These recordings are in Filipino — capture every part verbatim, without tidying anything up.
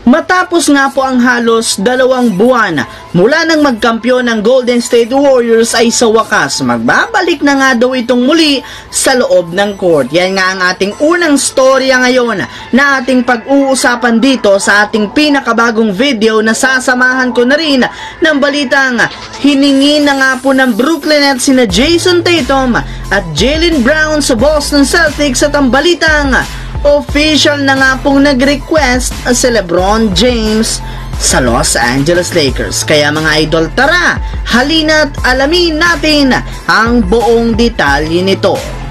Matapos nga po ang halos dalawang buwan mula nang magkampiyon ng Golden State Warriors ay sa wakas magbabalik na nga daw itong muli sa loob ng court. Yan nga ang ating unang storya ngayon na ating pag-uusapan dito sa ating pinakabagong video na sasamahan ko na rin ng balitang hiningi na nga po ng Brooklyn Nets sina Jason Tatum at Jaylen Brown sa Boston Celtics at ang balitang official na nga pong nag-request si LeBron James sa Los Angeles Lakers. Kaya mga idol, tara, halina't alamin natin ang buong detalye nito.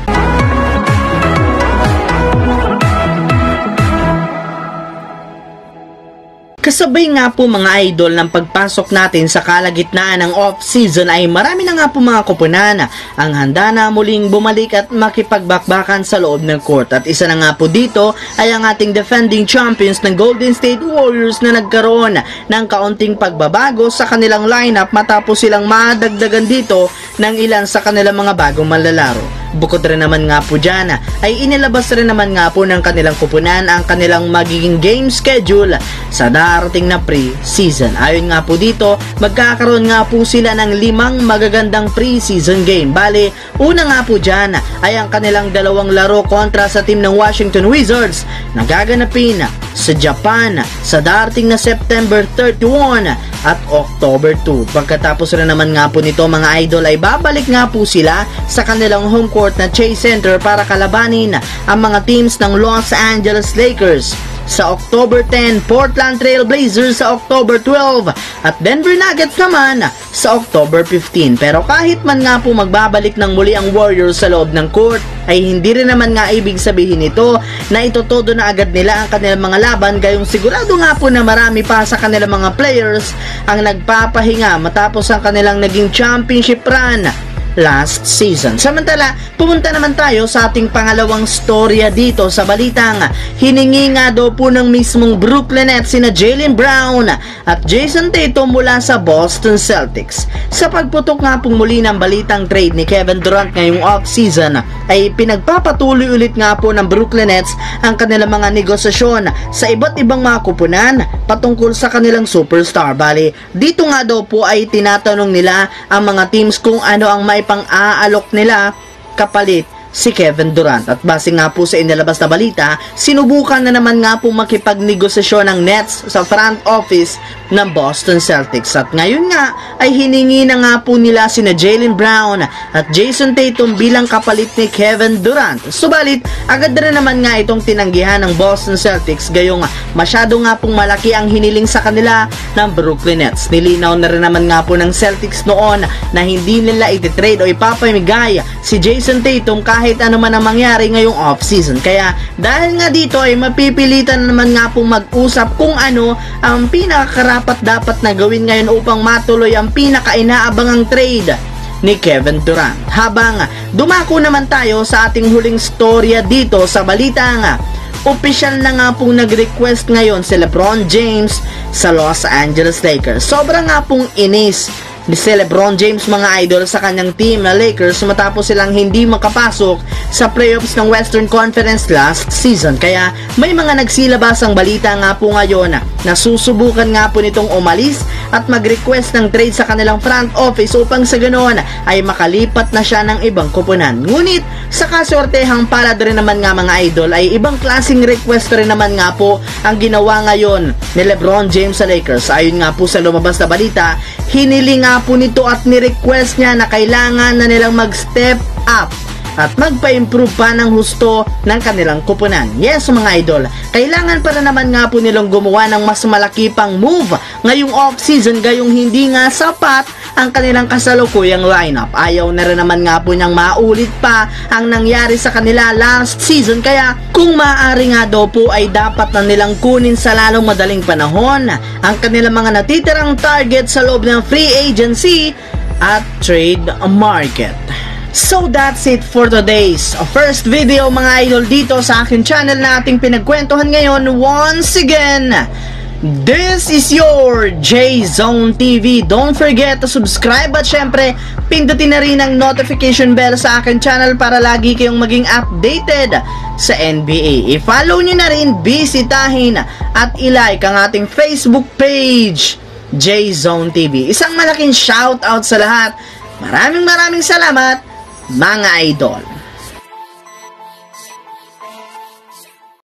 Kasabay nga po mga idol ng pagpasok natin sa kalagitnaan ng off-season ay marami na nga po mga kupunan ang handa na muling bumalik at makipagbakbakan sa loob ng court. At isa na nga po dito ay ang ating defending champions ng Golden State Warriors na nagkaroon ng kaunting pagbabago sa kanilang lineup matapos silang madagdagan dito ng ilan sa kanilang mga bagong manlalaro. Bukod rin naman nga po dyan ay inilabas rin naman nga po ng kanilang kupunan ang kanilang magiging game schedule sa darating na pre-season. Ayon nga po dito, magkakaroon nga po sila ng limang magagandang pre-season game. Bale, una nga po dyan ay ang kanilang dalawang laro kontra sa team ng Washington Wizards na gaganapin sa Japan sa darating na September thirty-one at October two. Pagkatapos rin naman nga po nito mga idol ay babalik nga po sila sa kanilang home court na Chase Center para kalabanin ang mga teams ng Los Angeles Lakers sa October ten, Portland Trail Blazers sa October twelve at Denver Nuggets naman sa October fifteen. Pero kahit man nga po magbabalik ng muli ang Warriors sa loob ng court ay hindi rin naman nga ibig sabihin nito na itotodo na agad nila ang kanilang mga laban, gayong sigurado nga po na marami pa sa kanilang mga players ang nagpapahinga matapos ang kanilang naging championship run last season. Samantala, pumunta naman tayo sa ating pangalawang storya dito sa balitang hiningi nga daw po ng mismong Brooklyn Nets sina Jaylen Brown at Jason Tatum mula sa Boston Celtics. Sa pagputok nga pong muli ng balitang trade ni Kevin Durant ngayong off-season ay pinagpapatuloy ulit nga po ng Brooklyn Nets ang kanilang mga negosasyon sa iba't ibang mga kupunan patungkol sa kanilang superstar. Bali, dito nga daw po ay tinatanong nila ang mga teams kung ano ang may pang-aalok nila kapalit si Kevin Durant. At base nga po sa inilabas na balita, sinubukan na naman nga po makipagnegosasyon ng Nets sa front office ng Boston Celtics. At ngayon nga ay hiningi na nga po nila sina Jaylen Brown at Jason Tatum bilang kapalit ni Kevin Durant. Subalit, agad na naman nga itong tinanggihan ng Boston Celtics, gayong masyado nga pong malaki ang hiniling sa kanila ng Brooklyn Nets. Nilinaw na rin naman nga po ng Celtics noon na hindi nila ititrade o ipapamigay si Jason Tatum kahit kahit ano man ang mangyari ngayong off-season. Kaya dahil nga dito ay mapipilitan naman nga pong mag-usap kung ano ang pinakakarapat dapat na gawin ngayon upang matuloy ang pinaka-inaabangang trade ni Kevin Durant. Habang dumako naman tayo sa ating huling storya dito sa balita nga, opisyal na nga pong nag-request ngayon si LeBron James sa Los Angeles Lakers. Sobrang nga pong inis ni si LeBron James mga idol sa kanyang team na Lakers matapos silang hindi makapasok sa playoffs ng Western Conference last season. Kaya may mga nagsilabasang balita nga po ngayon na susubukan nga po nitong umalis at mag-request ng trade sa kanilang front office upang sa ganoon ay makalipat na siya ng ibang kupunan. Ngunit sa kasortehang palad rin naman nga mga idol ay ibang klaseng request rin naman nga po ang ginawa ngayon ni LeBron James sa Lakers. Ayon nga po sa lumabas na balita, hiniling nga po nito at ni-request niya na kailangan na nilang mag-step up at magpa-improve pa ng husto ng kanilang kupunan. Yes mga idol, kailangan para naman nga po nilang gumawa ng mas malaki pang move ngayong off-season, gayong hindi nga sapat ang kanilang kasalukuyang lineup. Ayaw na rin naman nga po niyang maulit pa ang nangyari sa kanila last season, kaya kung maaari nga daw po ay dapat na nilang kunin sa lalong madaling panahon ang kanilang mga natitirang target sa loob ng free agency at trade market. So that's it for today's first video mga idol dito sa aking channel na ating pinagkwentuhan ngayon. Once again, This is your J-Zone T V. Don't forget to subscribe at syempre, pindutin na rin ang notification bell sa akin channel para lagi kayong maging updated sa N B A. I-follow nyo na rin, bisitahin at ilike ang ating Facebook page, J-Zone T V. Isang malaking shoutout sa lahat. Maraming maraming salamat, mga idol.